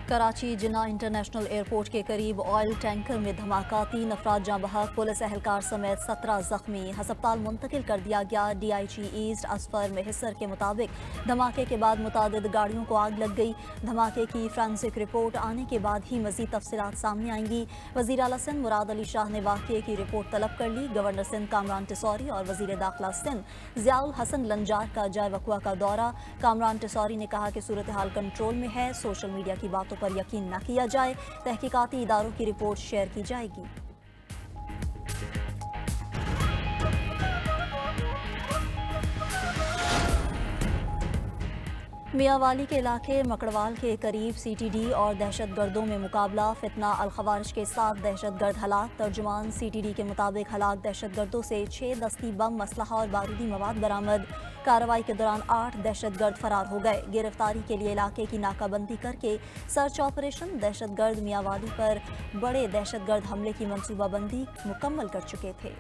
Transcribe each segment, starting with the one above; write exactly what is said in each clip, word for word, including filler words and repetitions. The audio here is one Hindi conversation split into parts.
कराची जिन्ना इंटरनेशनल एयरपोर्ट के करीब ऑयल टैंकर में धमाका, तीन अफराद जाँ बहक, पुलिस एहलकार समेत सत्रह जख्मी, हस्पताल मुंतकिल कर दिया गया। D I G east Asfar Mehsar के मुताबिक धमाके के बाद मुतादिद गाड़ियों को आग लग गई। धमाके की फ्रांसिक रिपोर्ट आने के बाद ही मजीद तफसीलात सामने आएंगी। वजीर आला सिंध मुराद अली शाह ने वाक़ये की रिपोर्ट तलब कर ली। गवर्नर सिंध कामरान टिसौरी और वजीर दाखिला सिंध ज़ियाउल हसन लंजार का जाए वक़्वा का दौरा। कामरान टिसौरी ने कहा कि सूरत हाल कंट्रोल में है, सोशल मीडिया की बातों पर यकीन न किया जाए, तहकीकाती इदारों की रिपोर्ट शेयर की जाएगी। मियांवाली के इलाके मकड़वाल के करीब सी टी डी और दहशत गर्दों में मुकाबला, फितना अल खवारिज के साथ दहशत गर्द हलाक। तर्जुमान सी टी डी के मुताबिक हलाक दहशत गर्दों से छः दस्ती बम, मसलहा और बारूदी मवाद बरामद। कार्रवाई के दौरान आठ दहशत गर्द फरार हो गए। गिरफ्तारी के लिए इलाके की नाकाबंदी करके सर्च ऑपरेशन, दहशत गर्द मियांवाली पर बड़े दहशत गर्द हमले की मनसूबाबंदी मुकम्मल कर चुके थे।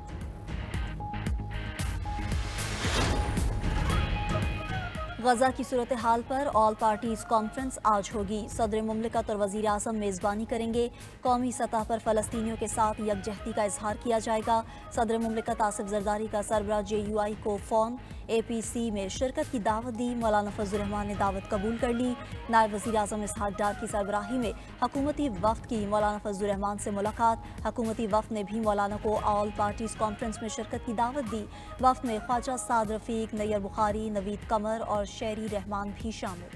गजा की सूरत हाल पर ऑल पार्टीज कॉन्फ्रेंस आज होगी। सदर मुमलिकत और वजीर आज़म मेज़बानी करेंगे। कौमी सतह पर फ़लस्तीनियों के साथ यकजहती का इजहार किया जाएगा। सदर मुमलिकत आसिफ जरदारी का सरबराह जे यू आई को फ़ोन, ए पी सी में शिरकत की दावत दी। मौलाना फजल रहमान ने दावत कबूल कर ली। नायब वज़ीर आज़म इसहाक डार की सरबराही में हुकूमती वफ़द की मौलाना फजल रहमान से मुलाकात। हुकूमती वफ़द ने भी मौलाना को ऑल पार्टीज कॉन्फ्रेंस में शिरकत की दावत दी। वफ़द में ख्वाजा साद रफ़ीक, नैयर बुखारी, नवीद कमर और शेरी रहमान भी शामिल।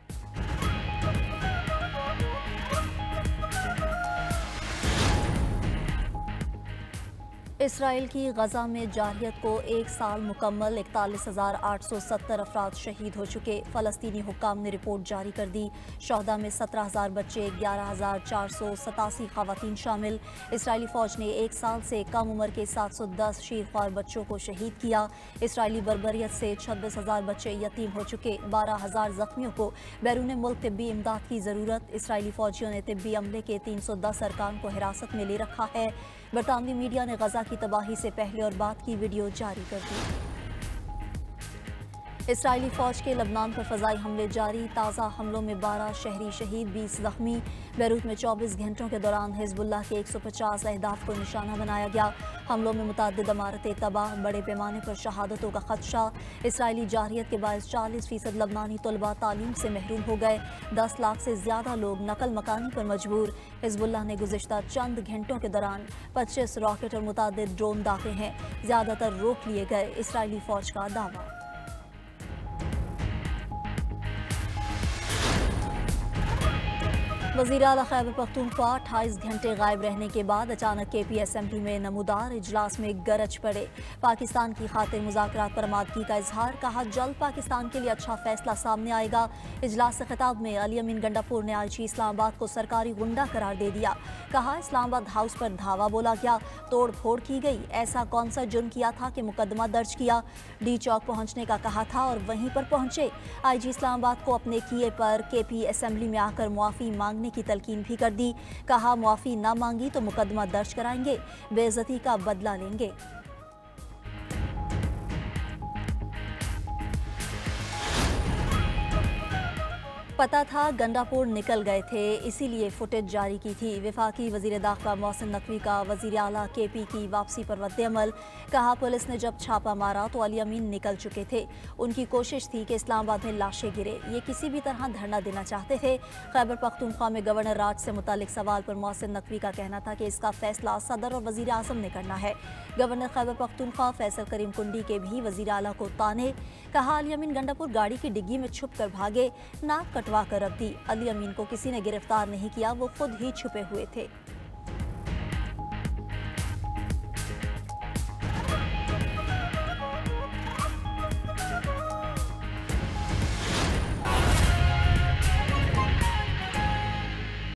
इसराइल की गजा में जारहियत को एक साल मुकम्मल, इकतालीस हज़ार आठ सौ सत्तर अफराद शहीद हो चुके। फ़लस्तीनी हुक्काम ने रिपोर्ट जारी कर दी। शोहदा में सत्रह हज़ार बच्चे, ग्यारह हज़ार चार सौ सतासी खवातीन शामिल। इसराइली फ़ौज ने एक साल से कम उम्र के सात सौ दस शीरख्वार बच्चों को शहीद किया। इसराइली बर्बरियत से छब्बीस हज़ार बच्चे यतीम हो चुके। बारह हज़ार जख्मियों को बैरून मुल्क तिब्बी इमदाद की ज़रूरत। इसराइली फ़ौजियों ने तिब्बी अमले के तीन सौ दस अरकान को हिरासत में ले रखा है। बरतानवी मीडिया ने गजा की तबाही से पहले और बाद की वीडियो जारी कर दी। इसराइली फ़ौज के लबनान पर फ़ज़ाई हमले जारी। ताज़ा हमलों में बारह शहरी शहीद, बीस ज़ख्मी। बैरूत में चौबीस घंटों के दौरान हिज़्बुल्लाह के एक सौ पचास अहदाफ को निशाना बनाया गया। हमलों में मुतअद्दिद इमारतें तबाह, बड़े पैमाने पर शहादतों का खदशा। इसराइली जारहियत के बायस चालीस फीसद लबनानी तलबा तालीम से महरूम हो गए। दस लाख से ज़्यादा लोग नकल मकानी पर मजबूर। हिज़्बुल्लाह ने गुज़िश्ता चंद घंटों के दौरान पच्चीस रॉकेट और मुतअद्दिद ड्रोन दागे हैं, ज़्यादातर रोक लिए गए। इसराइली फ़ौज का दावा। वज़ीर आला खैबर पख्तूनख्वा अट्ठाईस घंटे गायब रहने के बाद अचानक के पी असम्बली में नमूदार इजलास में गरज पड़े। पाकिस्तान की खातिर मुज़ाकरात पर आमादगी का इजहार, कहा जल्द पाकिस्तान के लिए अच्छा फैसला सामने आएगा। इजलास से खिताब में अली अमीन गंडापुर ने आई जी इस्लामाबाद को सरकारी गुंडा करार दे दिया। कहा इस्लामाबाद हाउस पर धावा बोला गया, तोड़ फोड़ की गई। ऐसा कौन सा जुर्म किया था कि मुकदमा दर्ज किया। डी चौक पहुँचने का कहा था और वहीं पर पहुँचे। आई जी इस्लामाबाद को अपने किए पर के पी असम्बली में आकर मुआफ़ी मांगने की तलकीन भी कर दी। कहा मुआफी ना मांगी तो मुकदमा दर्ज कराएंगे, बेइज्जती का बदला लेंगे। पता था गंडापुर निकल गए थे, इसीलिए फुटेज जारी की थी। वफाकी वजीर दाखिला मोहसिन नकवी का वजीर आला के पी की वापसी पर रद्द-ए-अमल। कहा पुलिस ने जब छापा मारा तो अली अमीन निकल चुके थे। उनकी कोशिश थी कि इस्लामाबाद में लाशें गिरे, ये किसी भी तरह धरना देना चाहते थे। खैबर पख्तूनख्वा में गवर्नर राज से मुतालिक सवाल पर मोहसिन नकवी का कहना था कि इसका फैसला सदर और वजीर आज़म ने करना है। गवर्नर खैबर पख्तूनख्वा फैसल करीम कुंडी के भी वजीर आला को ताने। कहा अली अमीन गंडापुर गाड़ी की डिग्गी में छुप कर भागे, नाक कटवा कर रख दी। अली अमीन को किसी ने गिरफ्तार नहीं किया, वो खुद ही छुपे हुए थे।